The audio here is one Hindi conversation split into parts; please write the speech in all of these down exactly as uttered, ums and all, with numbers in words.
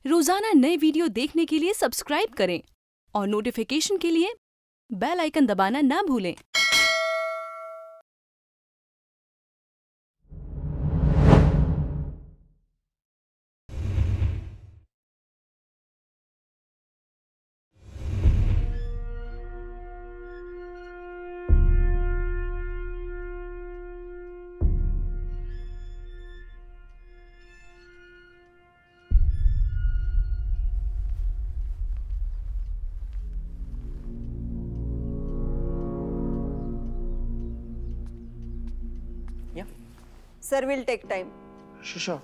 रोजाना नए वीडियो देखने के लिए सब्सक्राइब करें और नोटिफिकेशन के लिए बेल आइकन दबाना ना भूलें। Yeah. Sir, will take time. Sure, sure.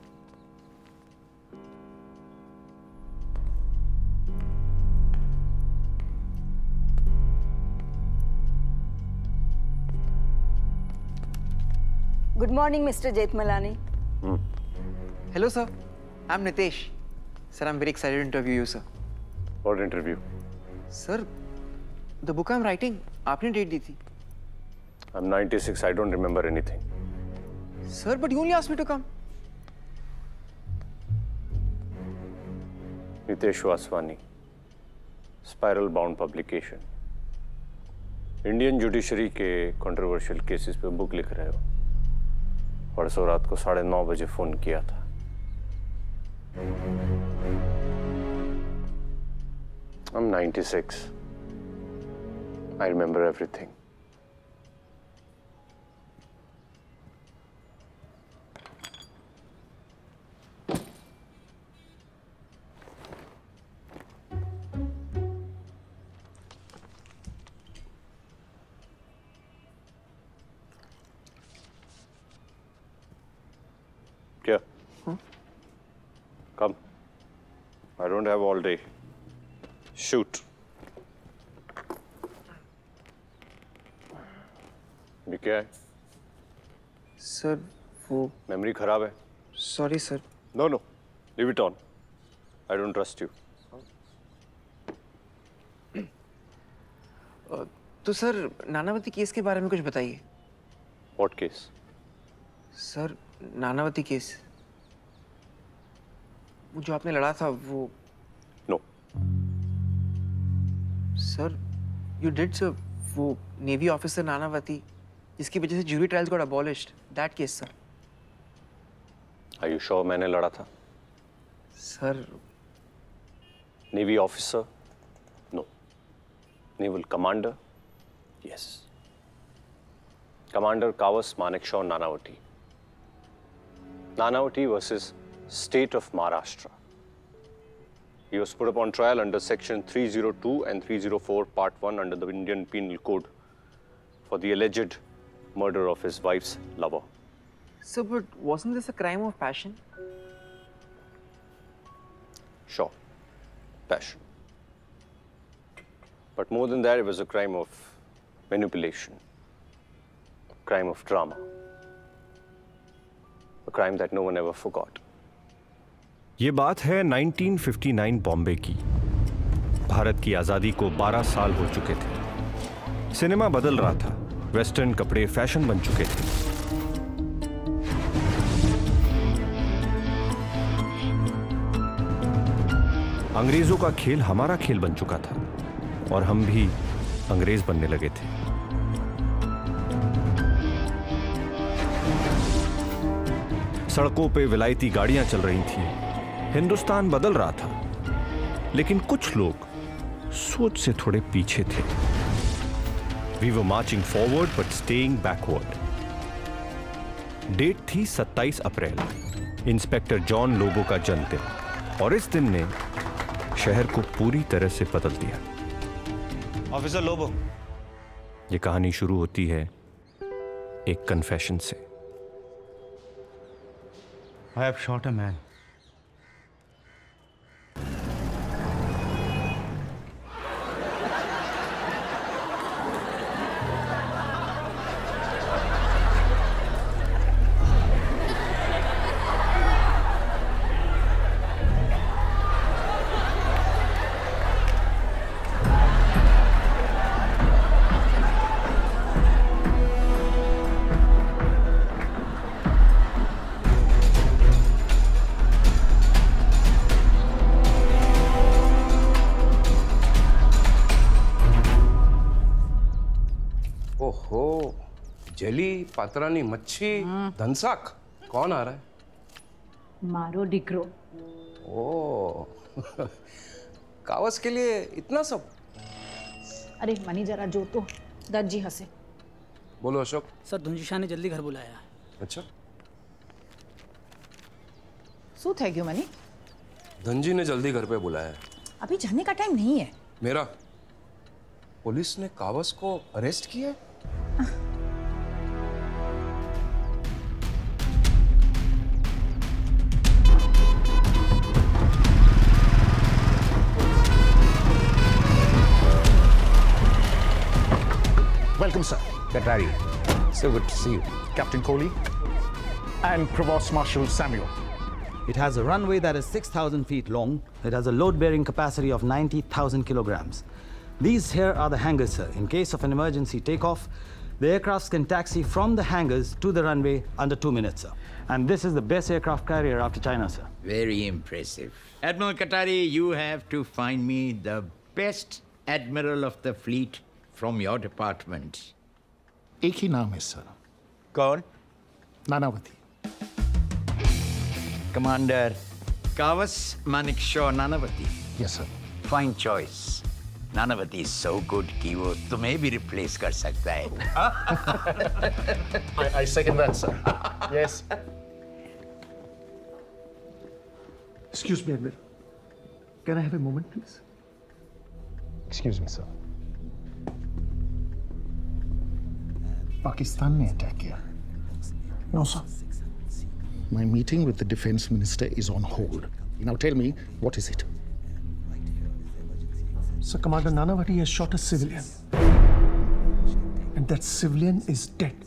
Good morning, Mister Jethmalani. Hmm. Hello, sir. I'm Nitesh. Sir, I'm very excited to interview you, sir. What interview? Sir, the book I'm writing, आपने date दी थी. I'm ninety-six. I don't remember anything. Sir, but you only asked me to come. Nitesh Vaswani, Spiral Bound Publication. Indian judiciary के कंट्रोवर्शियल केसेस पे बुक लिख रहे हो। परसों रात को साढ़े नौ बजे फोन किया था। I'm ninety-six. I remember everything. क्या? Huh? Come. I don't have all day. Shoot. ये क्या है? Sir, वो मेमोरी खराब है? Sorry, sir. No, no. Leave it on. I don't trust you. uh, तो सर नानावती केस के बारे में कुछ बताइए। What case? Sir Nanavati case, वो जो आपने लड़ा था वो। No. Sir you did sir, वो नेवी ऑफिसर नानावती जिसकी वजह से jury trials got abolished, that case sir. Are you sure मैंने लड़ा था? Sir Navy officer? No. Naval commander? Yes. Commander Kawas Manekshaw Nanavati. Nanavati versus State of Maharashtra. He was put upon trial under Section three oh two and three oh four, Part one under the Indian Penal Code for the alleged murder of his wife's lover. Sir, but wasn't this a crime of passion? Sure. Passion. But more than that, it was a crime of manipulation. A crime of drama. A crime that no one ever forgot. ये बात है नाइनटीन फिफ्टी नाइन बॉम्बे की। भारत की आजादी को बारह साल हो चुके थे। सिनेमा बदल रहा था, वेस्टर्न कपड़े फैशन बन चुके थे। अंग्रेजों का खेल हमारा खेल बन चुका था और हम भी अंग्रेज बनने लगे थे। सड़कों पे विलायती गाड़ियां चल रही थीं। हिंदुस्तान बदल रहा था, लेकिन कुछ लोग सोच से थोड़े पीछे थे। We were marching forward but staying backward. Date थी सत्ताईस अप्रैल, इंस्पेक्टर जॉन लोबो का जन्मदिन, और इस दिन ने शहर को पूरी तरह से बदल दिया। ऑफिसर लोबो। ये कहानी शुरू होती है एक कन्फेशन से। I have shot a man. Jelly पात्रानी मच्छी धनसाक कौन आ रहा है? मारो डिग्रो। ओ कावस के लिए इतना सब? अरे मनी जरा जो तो दत्त जी हंसे। बोलो अशोक। सर धुंजी शाह ने जल्दी घर बुलाया है। अच्छा शू थे क्यों मनी? धनजी ने जल्दी घर पे बुलाया है। अभी जाने का टाइम नहीं है। मेरा पुलिस ने कावस को अरेस्ट किया है? Welcome, sir. Katrari. So good to see you. Captain Kohli and Provost Marshal Samuel. It has a runway that is six thousand feet long. It has a load-bearing capacity of ninety thousand kilograms. These here are the hangars, sir. In case of an emergency takeoff, the aircrafts can taxi from the hangars to the runway under two minutes, sir. And this is the best aircraft carrier after China, sir. Very impressive. Admiral Katari, you have to find me the best admiral of the fleet from your department. एक ही नाम है सर। कौन? Nanavati. Commander Kavas Manekshaw Nanavati. Yes, sir. Fine choice. Nanavati is so good कि वो तुम्हें भी replace कर सकता है. I, I second that, sir. Yes. Excuse me, Admiral. Can I have a moment, please? Excuse me, sir. Pakistan ने अटैक किया? No, sir. My meeting with the defense minister is on hold. Now tell me, what is it? Sir, Commander Nanavati has shot a civilian. And that civilian is dead.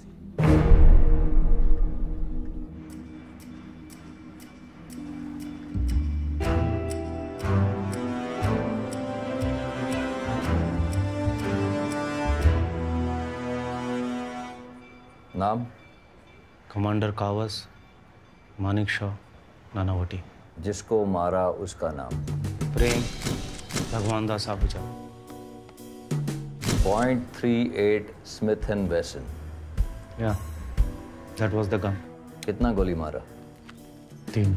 नाम? कमांडर कावस मानिकशॉ नानावटी। जिसको मारा उसका नाम? Prem Bhagwan Das Ahuja. Point three eight Smith and Wesson. या दैट वाज द गन। कितना गोली मारा? तीन।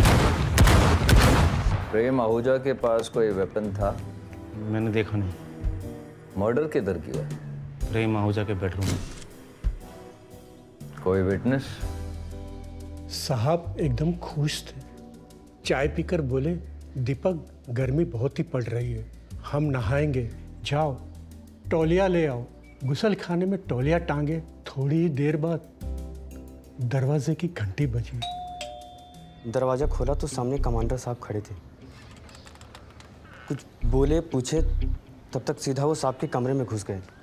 प्रेम आहूजा के पास कोई वेपन था? मैंने देखा नहीं। मर्डर किधर किया? प्रेम आहूजा के बेडरूम में। कोई विटनेस? साहब एकदम खुश थे। चाय पीकर बोले, दीपक गर्मी बहुत ही पड़ रही है, हम नहाएंगे, जाओ तौलिया ले आओ। गुसल खाने में तौलिया टांगे। थोड़ी ही देर बाद दरवाजे की घंटी बजी। दरवाजा खोला तो सामने कमांडर साहब खड़े थे। कुछ बोले पूछे तब तक सीधा वो साहब के कमरे में घुस गए।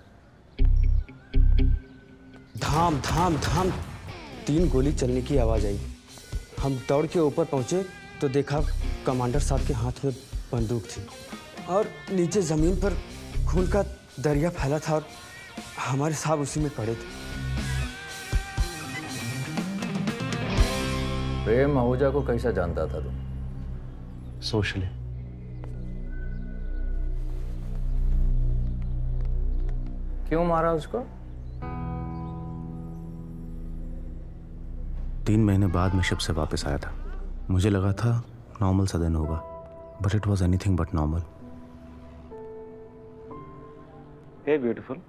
धाम धाम धाम तीन गोली चलने की आवाज आई। हम दौड़ के ऊपर पहुंचे तो देखा कमांडर साहब के हाथ में बंदूक थी और नीचे जमीन पर खून का दरिया फैला था और हमारे साहब उसी में पड़े थे। प्रेम आहूजा को कैसा जानता था तुम? सोशली। क्यों मारा उसको? तीन महीने बाद मैं शिप से वापस आया था। मुझे लगा था नॉर्मल सा दिन होगा, but it was anything but normal. Hey beautiful.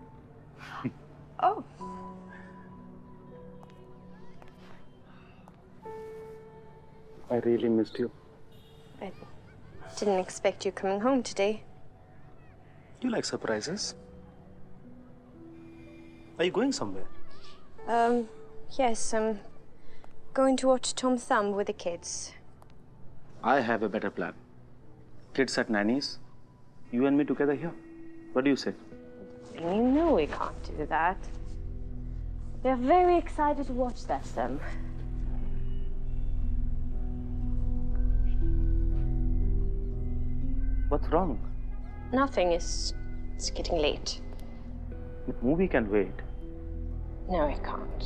Oh. I really missed you. I didn't expect you coming home today. You like surprises? Are you going somewhere? Um, yes, I'm going to watch Tom Thumb with the kids. I have a better plan. Kids at nanny's, you and me together here. What do you say? You know we can't do that. They're very excited to watch that film. What's wrong? Nothing, is it's getting late. The movie can wait. No, I can't.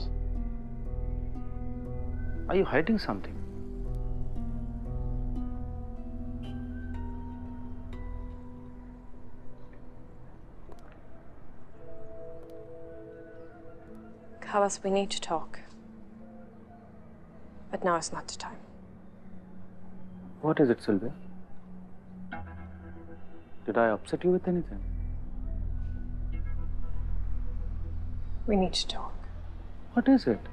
Are you hiding something? Carlos, we need to talk. But now is not the time. What is it, Sylvia? Did I upset you with anything? We need to talk. What is it?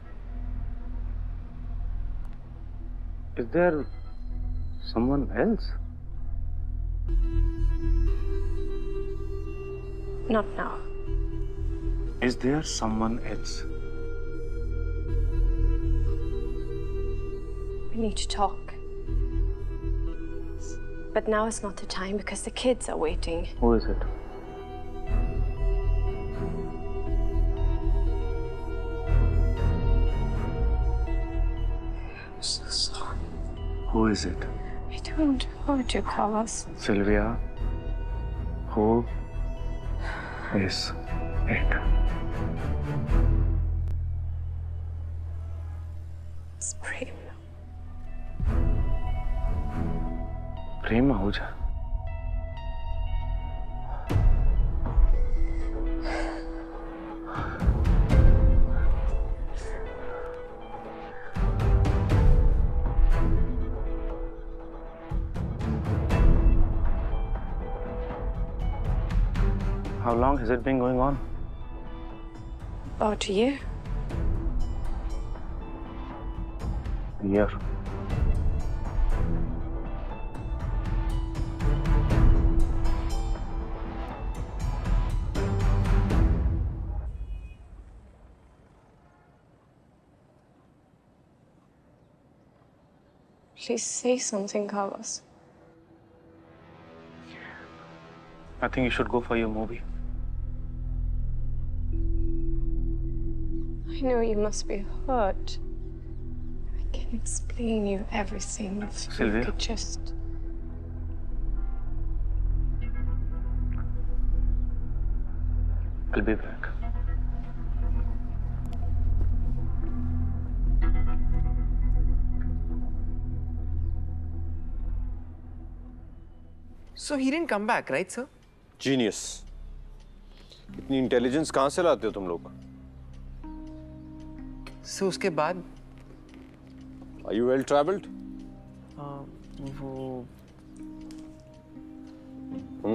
Is there someone else? Not now. Is there someone else? We need to talk. But now is not the time because the kids are waiting. Who is it? I'm so sorry. Who is it? I don't want to hurt you, Carlos. Sylvia, who is it? It's Prem. Prem Ahuja. How long has it been going on? About a year. A year. Please say something, Carlos. I think you should go for your movie. I know you must be hurt. I can explain you everything if Sylvia? you could just... I'll be back. So he didn't come back, right, sir? Genius. इतनी इंटेलिजेंस कहाँ से लाते हो तुम लोग? So उसके बाद? Are you well traveled? Uh, वो Hmm?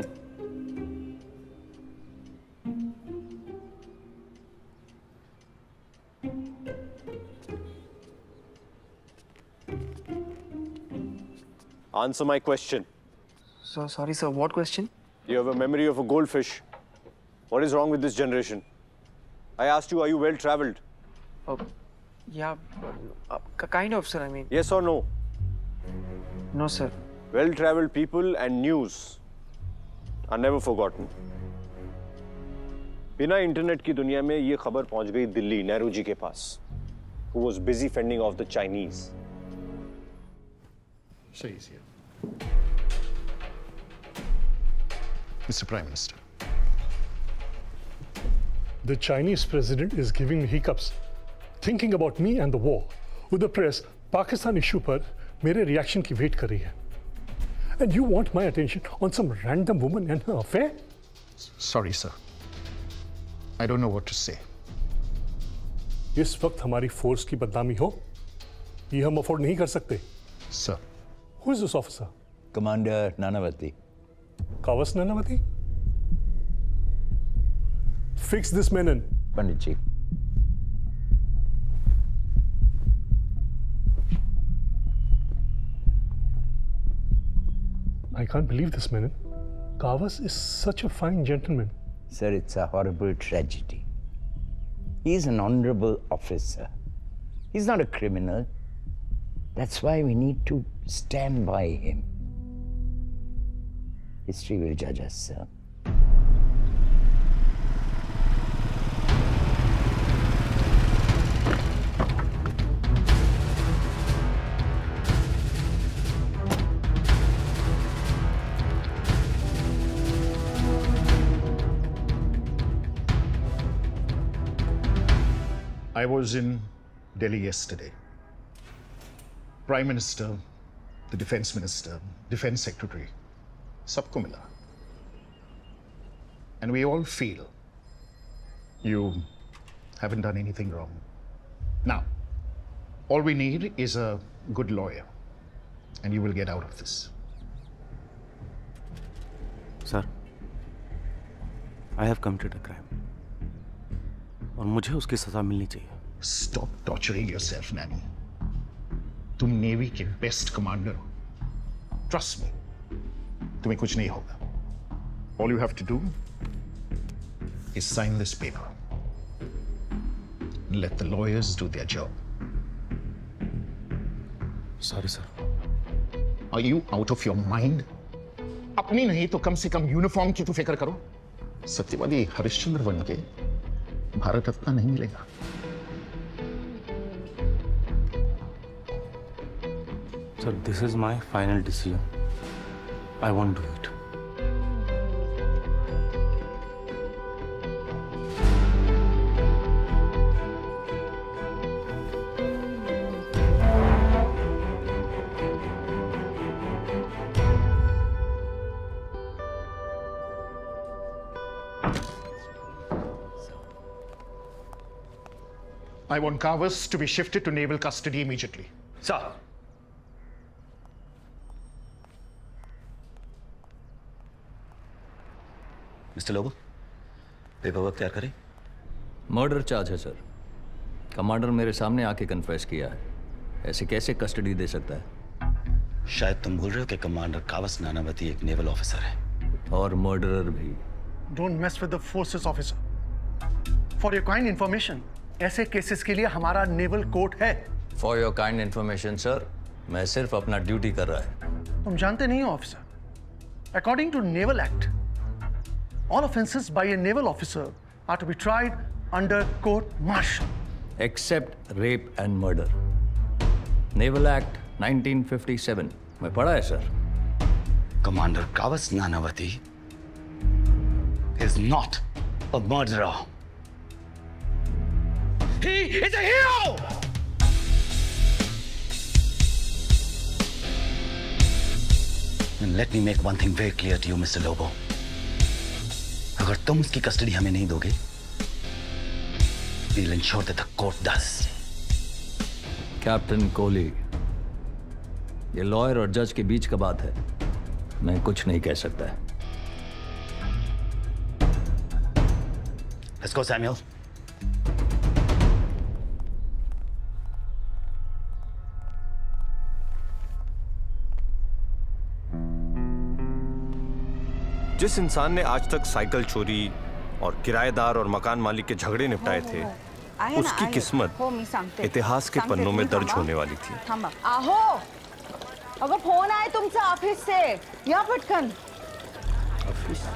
Answer my question. So sorry, sir. What question? You have a memory of a goldfish. What is wrong with this generation? I asked you, are you well traveled? Oh, yeah, uh, kind of, sir. I mean. Yes or no? No, sir. Well traveled people and news are never forgotten. बिना इंटरनेट की दुनिया में ये खबर पहुंच गई दिल्ली नेहरू जी के पास, who was busy fending off the Chinese. Say easier. Mister Prime Minister. The Chinese president is giving me hiccups, thinking about me and the war. With the press, Pakistan issue पर मेरे reaction की wait कर रही है. And you want my attention on some random woman and her affair? Sorry, sir. I don't know what to say. इस वक्त हमारी फोर्स की बदनामी हो, ये हम अफोर्ड नहीं कर सकते. Sir. Who is this officer? Commander Nanavati. Kawas Nanavati? Fix this menon. Panditji. I can't believe this, Menon. Kawas is such a fine gentleman. Sir, it's a horrible tragedy. He's an honorable officer. He's not a criminal. That's why we need to stand by him. History will judge us, sir. I was in Delhi yesterday. Prime Minister, the Defense Minister, Defense Secretary, sabko mila. And we all feel you haven't done anything wrong. Now, all we need is a good lawyer, and you will get out of this. Sir, I have committed a crime. और मुझे उसकी सजा मिलनी चाहिए. Stop torturing yourself, Nani. तुम नेवी के बेस्ट कमांडर हो. Trust me. तुम्हें कुछ नहीं होगा. All you have to do is sign this paper. Let the lawyers do their job. Sorry, sir. Are you out of your mind? अपनी नहीं तो कम से कम यूनिफॉर्म की तो फिक्र करो. सत्यवादी हरिश्चंद्र बन के भारत रत्न नहीं मिलेगा. Sir, this is my final decision. I won't do it. I want Kavas to be shifted to naval custody immediately. Sir. Mister Lobo, paper work तैयार करें? मर्डर चार्ज है सर. कमांडर मेरे सामने आके कन्फेस किया है. ऐसे कैसे कस्टडी दे सकता है? शायद तुम भूल रहे हो कि कमांडर कावस नानावती एक नेवल ऑफिसर है. और मर्डरर भी. Don't mess with the forces officer. For your kind information, ऐसे केसेस के लिए हमारा नेवल कोर्ट है. For your kind information sir, मैं सिर्फ अपना ड्यूटी कर रहा है. तुम जानते नहीं हो officer. According to naval act, all offenses by a naval officer are to be tried under court martial. Except rape and murder. Naval Act nineteen fifty-seven. मैं पढ़ा है sir. Commander Kawas Nanavati is not a murderer. He is a hero! And let me make one thing very clear to you, Mister Lobo. अगर तुम उसकी कस्टडी हमें नहीं दोगे, we'll ensure that the court does. Captain Kohli, ये लॉयर और जज के बीच का बात है. मैं कुछ नहीं कह सकता है. Let's go, Samuel. जिस इंसान ने आज तक साइकिल चोरी और किराएदार और मकान मालिक के झगड़े निपटाए थे, उसकी किस्मत इतिहास के पन्नों में दर्ज होने वाली थी. आहो, अगर फोन आए तुमसे ऑफिस से, या पटकन. ऑफिस?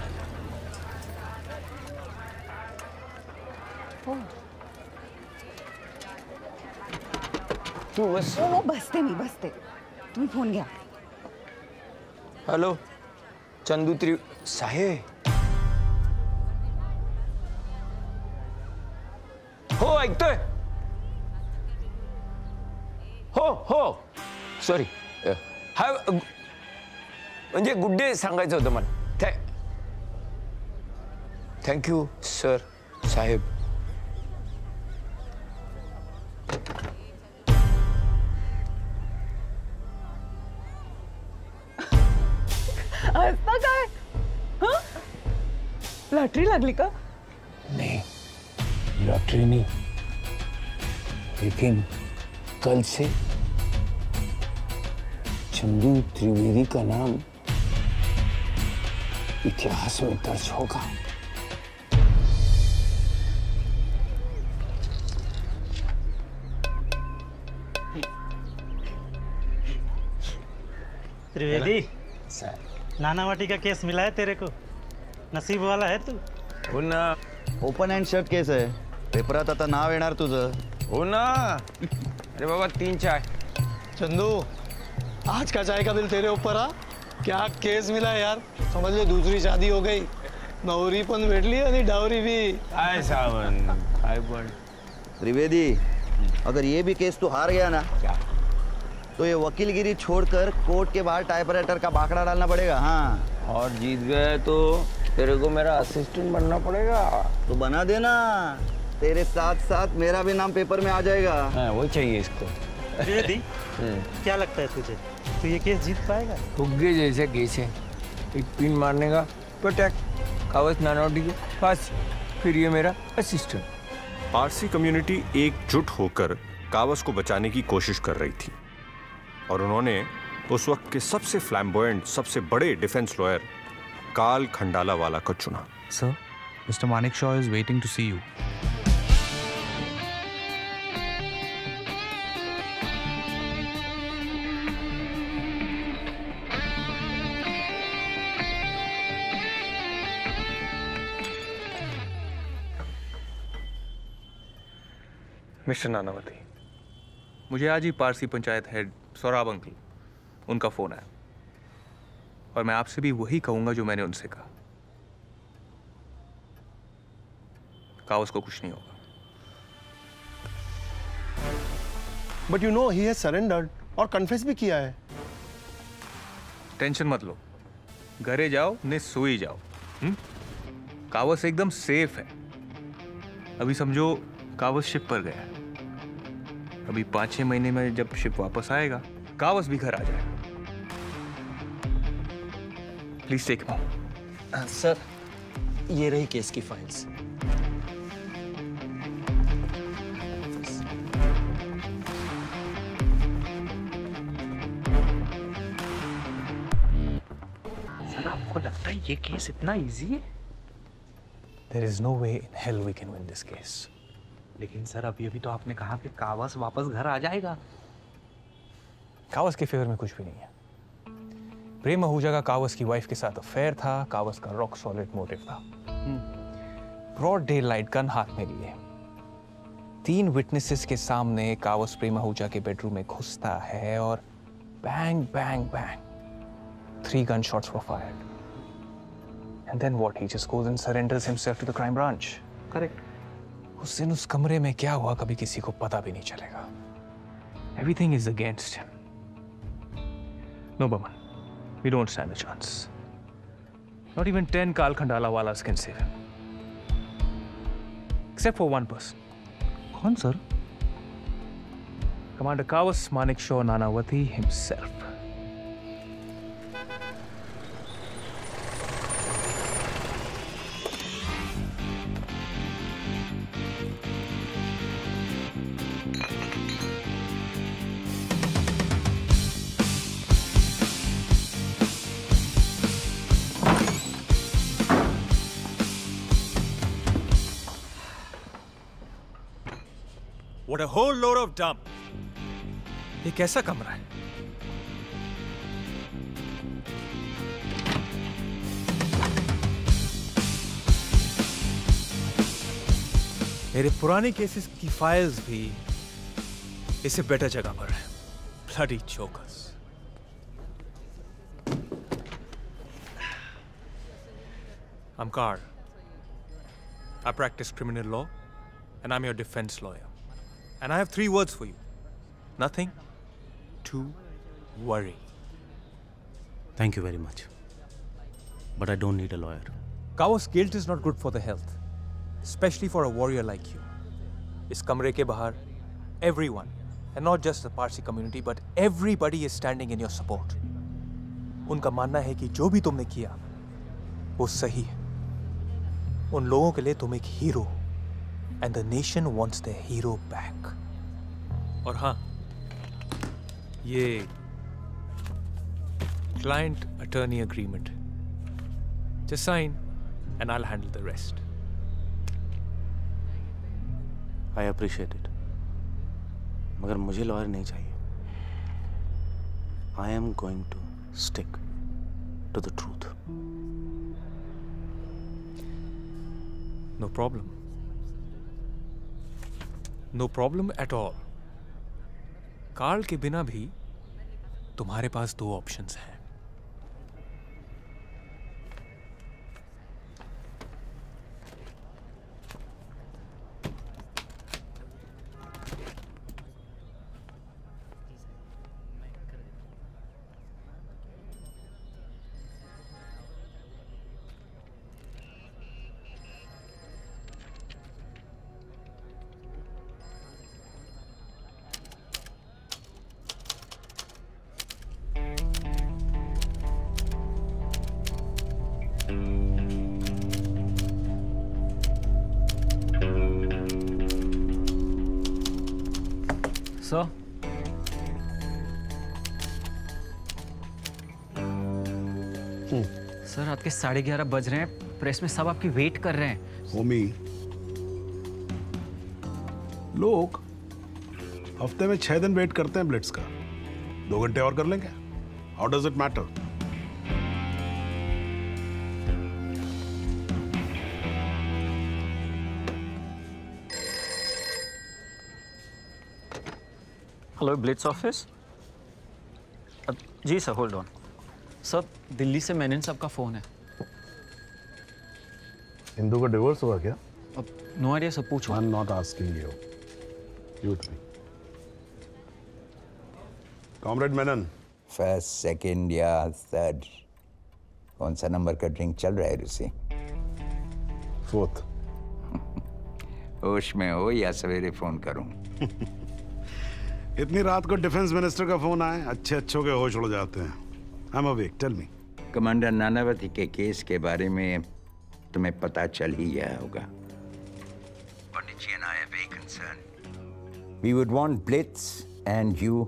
तू बस. वो वो बसते नहीं बसते. तुम फोन गया. हेलो, चंदू त्रि साहेब. हो ऐकतोय? हो हो सॉरी. हा म्हणजे गुड डे सांगायचं होतं मला. थॅ थँक्यू सर साहेब. हसता काय? हाँ? लॉटरी लागली का? नहीं, लॉटरी नहीं, लेकिन कल से चंदू त्रिवेदी का नाम इतिहास में दर्ज होगा. त्रिवेदी, नानावटी का केस मिला है तेरे को. नसीब वाला है तू. हो ना. ओपन हँड शट केस आहे. पेपरात आता नाव येणार तुझं. हो ना. अरे बाबा तीन चाय. चंदू, आज का चाय का बिल तेरे ऊपर. आ क्या केस मिला यार. समझ ले दूसरी शादी हो गई. नवरी पण भेटली आणि डावरी भी. आय सावन आय पण. त्रिवेदी, अगर ये भी केस तू हार गया ना, तो ये वकीलगिरी छोड़कर कोर्ट के बाहर टाइपराइटर का बाकड़ा डालना पड़ेगा. हाँ, और जीत गए तो तेरे को मेरा असिस्टेंट बनना पड़ेगा. तो बना देना. तेरे साथ साथ मेरा भी नाम पेपर में आ जाएगा। हाँ, वही चाहिए इसको। बेदी, क्या लगता है तुझे, तो ये केस जीत पाएगा? फुग्गे जैसे केस है, एक पिन मारने का पटक, कावस नानौटी के पास, फिर ये मेरा असिस्टेंट। पारसी कम्युनिटी एकजुट होकर कावस को बचाने की कोशिश कर रही थी और उन्होंने उस वक्त के सबसे फ्लैम्बोयेंट, सबसे बड़े डिफेंस लॉयर काल खंडाला वाला को चुना। Sir, mister Manekshaw is waiting to see you. Mister Nanavati, मुझे आज ही पारसी पंचायत हेड सौराब अंकल उनका फोन आया और मैं आपसे भी वही कहूंगा जो मैंने उनसे कहा। कावस को कुछ नहीं होगा। But you know he has surrendered और कन्फेस भी किया है। टेंशन मत लो, घरे जाओ ने सोई जाओ। हुँ? कावस एकदम सेफ है। अभी समझो कावस शिप पर गया है। अभी पाँच छह महीने में जब शिप वापस आएगा, कावस भी घर आ जाएगा। Please take him. सर, ये रही केस की फाइल्स। सर, आपको लगता है ये केस इतना इजी है? There is no way in hell we can win this case. लेकिन सर, अभी अभी तो आपने कहा कि कावस वापस घर आ जाएगा। कावस के फेवर में कुछ भी नहीं है। प्रेम आहूजा का कावस की वाइफ के साथ अफेयर था। कावस का रॉक सॉलिड मोटिव था। ब्रॉड डे लाइट गन हाथ में लिए तीन विटनेसेस के सामने कावस प्रेम आहूजा के बेडरूम में घुसता है और bang bang bang three gun shots were fired. And then what? He just goes and surrenders himself to the crime branch. Correct. उस दिन उस कमरे में क्या हुआ कभी किसी को पता भी नहीं चलेगा। Everything is against him. No, Baman. We don't stand a chance. Not even ten Kal Khandala walas can save him. Except for one person. कौन sir? Commander Kawas Manik Shaw Nanavati himself. What a whole load of dump. ये कैसा कमरा है? मेरे पुराने केसेस की फाइल्स भी इससे बेटर जगह पर है। Bloody chokers. I'm Carl. I practice criminal law and I'm your defense lawyer. And I have three words for you. Nothing to worry. Thank you very much. But I don't need a lawyer. Kawas guilt is not good for the health, especially for a warrior like you. इस कमरे के बाहर, everyone, and not just the Parsi community, but everybody is standing in your support. उनका मानना है कि जो भी तुमने किया, वो सही है। उन लोगों के लिए तुम एक हीरो हो। And the nation wants their hero back. और हाँ, ये client attorney agreement. Just sign and I'll handle the rest. I appreciate it. मगर मुझे लॉयर नहीं चाहिए. I am going to stick to the truth. No problem. No problem at all. Karl के बिना भी तुम्हारे पास दो ऑप्शंस हैं। सर सर रात के साढ़े ग्यारह बज रहे हैं, प्रेस में सब आपकी वेट कर रहे हैं। होमी, लोग हफ्ते में छह दिन वेट करते हैं ब्लिट्स का, दो घंटे और कर लेंगे। How does it matter? Hello Blitz office. जी sir, hold on. Sir Delhi से मैनन साहब का फोन है। इंदू का डिवोर्स हुआ क्या? अब नो आइडिया सर, पूछो। I am not asking you, you me. Comrade Menon. First, second या थर्ड? कौन सा नंबर का ड्रिंक चल रहा है रूसी? फोर्थ। होश में हो या सवेरे फोन करूं? इतनी रात को डिफेंस मिनिस्टर का फोन आए, अच्छे अच्छों के होश उड़ जाते हैं। I am awake, tell me. Commander Nanavati के केस के बारे में तुम्हें पता चल ही गया होगा। Pondicherry and I are very concerned. We would want Blitz and you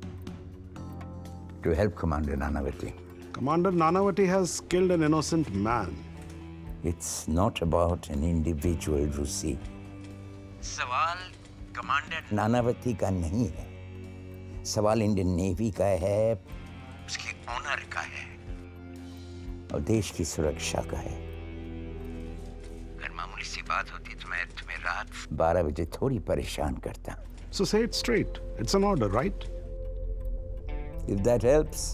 to help Commander Nanavati. Commander Nanavati has killed an innocent man. It's not about an individual, Rusi. सवाल कमांडर नानावती का नहीं है, सवाल इंडियन नेवी का है, उसके ऑनर का है और देश की सुरक्षा का है। अगर मामूली सी बात होती तो मैं तुम्हें रात बारह बजे थोड़ी परेशान करता। So say it straight. It's an order, right? If that helps,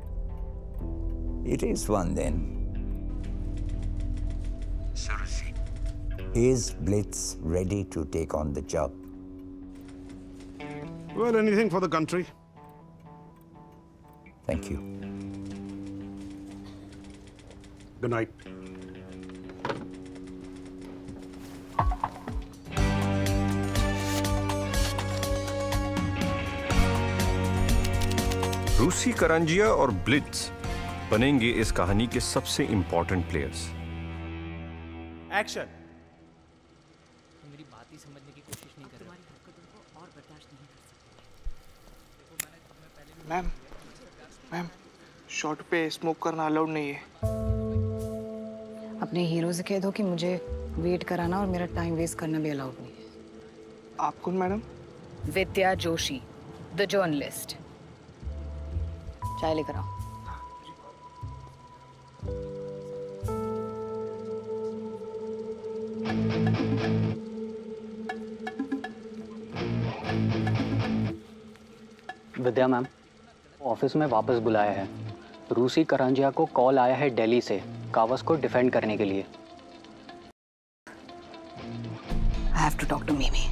it is one then. So, Rusi, is Blitz ready to take on the job? Well, anything for the country. Thank you. Good night. रूसी करंजिया और ब्लिट्स बनेंगे इस कहानी के सबसे इंपॉर्टेंट प्लेयर्स। एक्शन। मेरी बात ही समझने की कोशिश नहीं कर रहा। तुम्हारी हरकतों को और बर्दाश्त नहीं कर सकता। मैम, मैम, शॉट पे स्मोक करना अलाउड नहीं है। अपने हीरो से कह दो कि मुझे वेट कराना और मेरा टाइम वेस्ट करना भी अलाउड नहीं है। आप कौन madam? Vidya Joshi, the journalist. चाय लेकर आओ। विद्या मैम, ऑफिस में वापस बुलाया है। रूसी करंजिया को कॉल आया है दिल्ली से कावस को डिफेंड करने के लिए। I have to talk to Mimi.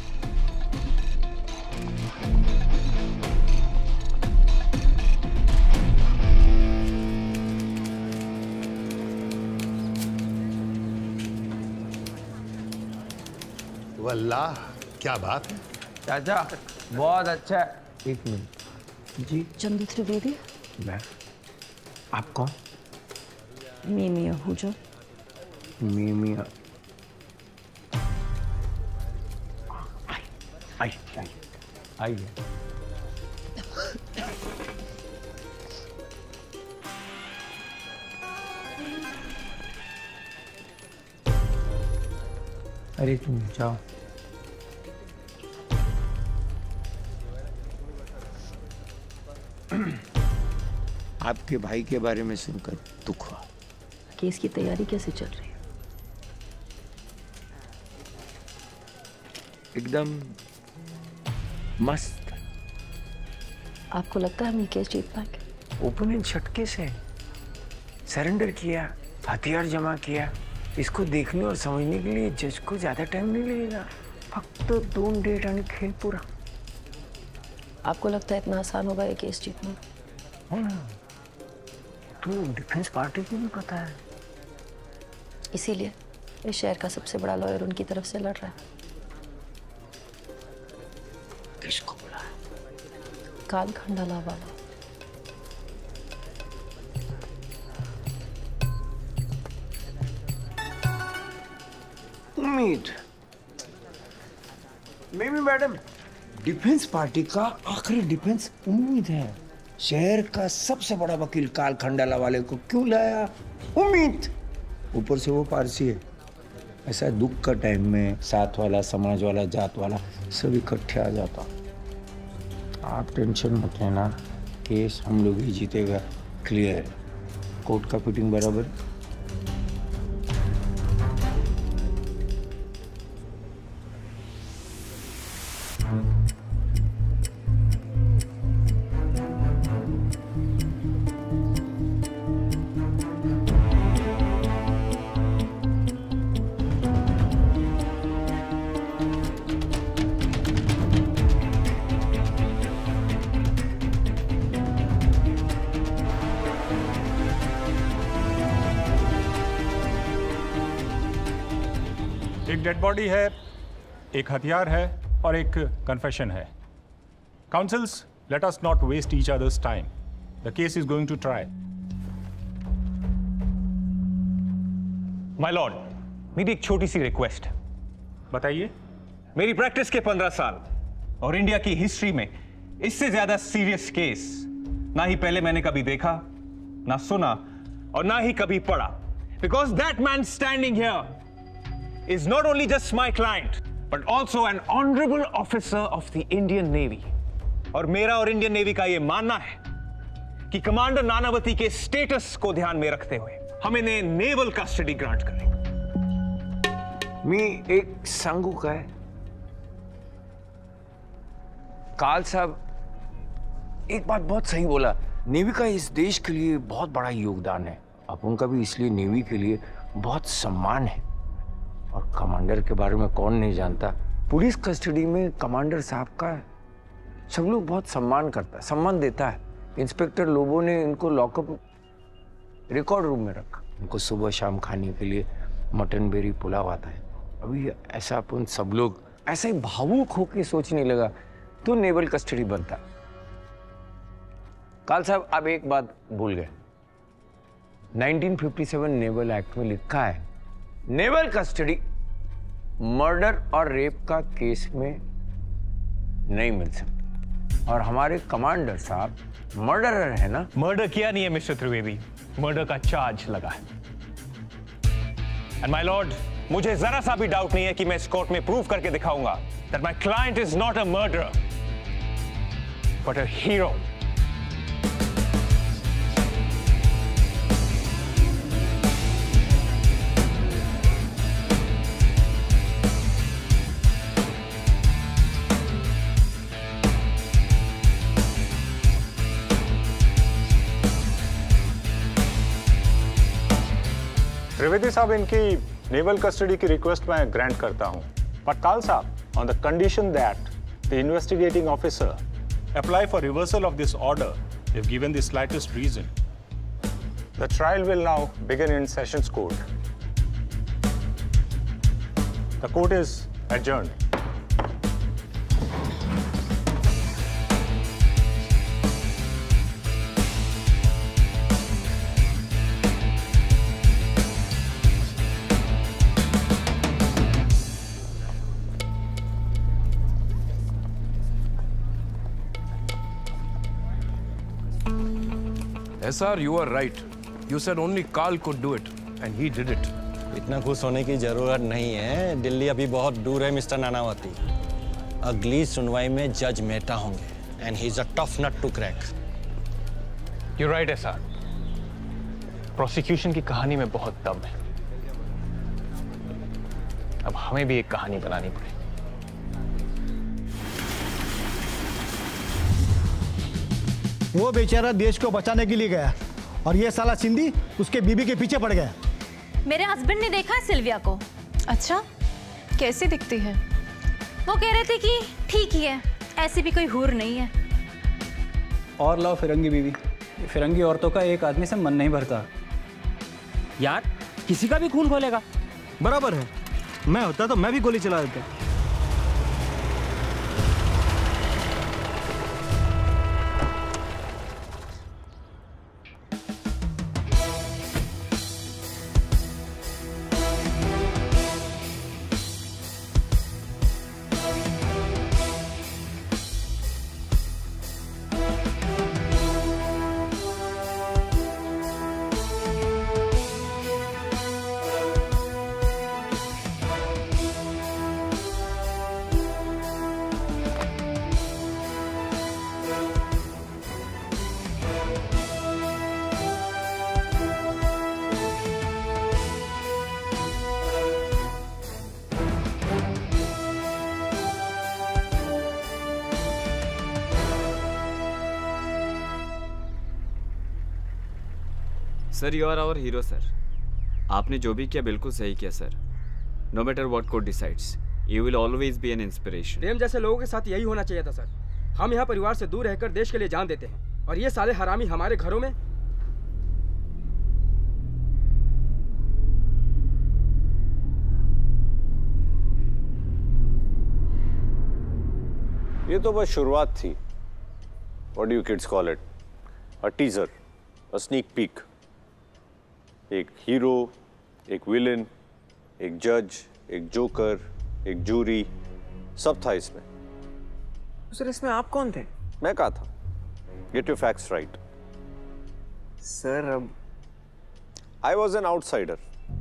वल्लाह, क्या बात है। चाचा बहुत अच्छा है। एक मिनट जी। चंदू त्रिवेदी। मैं। आप कौन? Mimi Ahuja. Mimi I I I अरे तुम जाओ। आपके भाई के बारे में सुनकर दुख हुआ। केस की तैयारी कैसे चल रही है? एकदम मस्त। आपको लगता है हम ये केस जीत पाएंगे? ओपोनेंट झटके से सरेंडर किया, हथियार जमा किया। इसको देखने और समझने के लिए जज को ज्यादा टाइम नहीं लगेगा। फक्त दोन डेट आणि खेल पूरा। आपको लगता है इतना आसान होगा ये केस जीतना? हो ना, तो डिफेंस पार्टी को भी पता है। इसीलिए इस शहर का सबसे बड़ा लॉयर उनकी तरफ से लड़ रहा है। किसको बुलाया? काल खंडाला वाला। उम्मीद। मिमी मैडम, डिफेंस पार्टी का आखिरी डिफेंस उम्मीद है। शहर का सबसे बड़ा वकील काल खंडाला वाले को क्यों लाया? उम्मीद। ऊपर से वो पारसी है। ऐसा दुख का टाइम में साथ वाला, समाज वाला, जात वाला सब इकट्ठे आ जाता। आप टेंशन मत लेना, केस हम लोग ही जीतेगा। क्लियर। कोर्ट का फिटिंग बराबर। एक डेड बॉडी है, एक हथियार है और एक कन्फेशन है। Counsels, let us not waste each others time. The case is going to try. My lord, मेरी एक छोटी सी रिक्वेस्ट है। बताइए। मेरी प्रैक्टिस के पंद्रह साल और इंडिया की हिस्ट्री में इससे ज्यादा सीरियस केस ना ही पहले मैंने कभी देखा, ना सुना और ना ही कभी पढ़ा। Because that man standing here is not only just my client, but also an honorable officer of the Indian Navy. और मेरा और इंडियन नेवी का यह मानना है कि कमांडर नानावती के स्टेटस को ध्यान में रखते हुए हम इन्हें नेवल कस्टडी ग्रांट करेंगे। मी एक सांगू काय, काल साहब एक बात बहुत सही बोला। नेवी का इस देश के लिए बहुत बड़ा योगदान है। अपन का भी इसलिए नेवी के लिए बहुत सम्मान है। और कमांडर के बारे में कौन नहीं जानता। पुलिस कस्टडी में कमांडर साहब का सब लोग बहुत सम्मान करता है, सम्मान देता है। इंस्पेक्टर लोबो ने इनको लॉकअप रिकॉर्ड रूम में रखा। इनको सुबह शाम खाने के लिए मटन बेरी पुलाव आता है। अभी ऐसा अपन सब लोग ऐसे ही भावुक होकर सोचने लगा तो नेवल कस्टडी बनता। काल साहब आप एक बात भूल गए। Nineteen fifty seven naval act में लिखा है नेवल कस्टडी मर्डर और रेप का केस में नहीं मिल सकती। और हमारे कमांडर साहब मर्डरर है ना? मर्डर किया नहीं है मिस्टर त्रिवेदी, मर्डर का चार्ज लगा है। एंड माय लॉर्ड, मुझे जरा सा भी डाउट नहीं है कि मैं इस कोर्ट में प्रूव करके दिखाऊंगा that my client is not a murderer but a hero. Trivedi साहब, इनकी नेवल कस्टडी की रिक्वेस्ट मैं ग्रांट करता हूं, बट काल साहब on the condition that the investigating officer apply for reversal of this order if given the slightest reason. The trial will now begin in sessions court. The court is adjourned. S R, you are right. You said only Karl could do it, and he did it. इतना खुश होने की जरूरत नहीं है। दिल्ली अभी बहुत दूर है मिस्टर नानावती। अगली सुनवाई में जज मेहता होंगे, and he's a tough nut to crack. You're right, S R. Prosecution की कहानी में बहुत दम है। अब हमें भी एक कहानी बनानी पड़ेगी। वो बेचारा देश को बचाने के लिए गया और ये साला सिंधी उसके बीबी के पीछे पड़ गया। मेरे हस्बैंड ने देखा है सिल्विया को। अच्छा, कैसी दिखती है? वो कह रहे थे कि ठीक ही है, ऐसी भी कोई हूर नहीं है। और लाओ फिरंगी बीवी। फिरंगी औरतों का एक आदमी से मन नहीं भरता। यार, किसी का भी खून खोलेगा। बराबर है, मैं होता तो मैं भी गोली चला देता। Sir you are our hero sir. आपने जो भी किया बिल्कुल सही किया सर। No matter what court decides, you will always be an inspiration. Prem जैसे लोगों के साथ यही होना चाहिए था सर। हम यहाँ परिवार से दूर रहकर देश के लिए जान देते हैं और ये साले हरामी हमारे घरों में। ये तो बस शुरुआत थी। What do you kids call it? A teaser, a sneak peek. एक हीरो, एक विलन, एक जज, एक जोकर, एक जूरी, सब था इसमें। सर इसमें आप कौन थे? मैं कहा था। Get your facts right. Sir अब I was an outsider.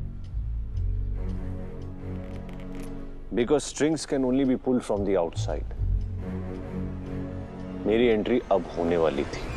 Because strings can only be pulled from the outside. मेरी एंट्री अब होने वाली थी।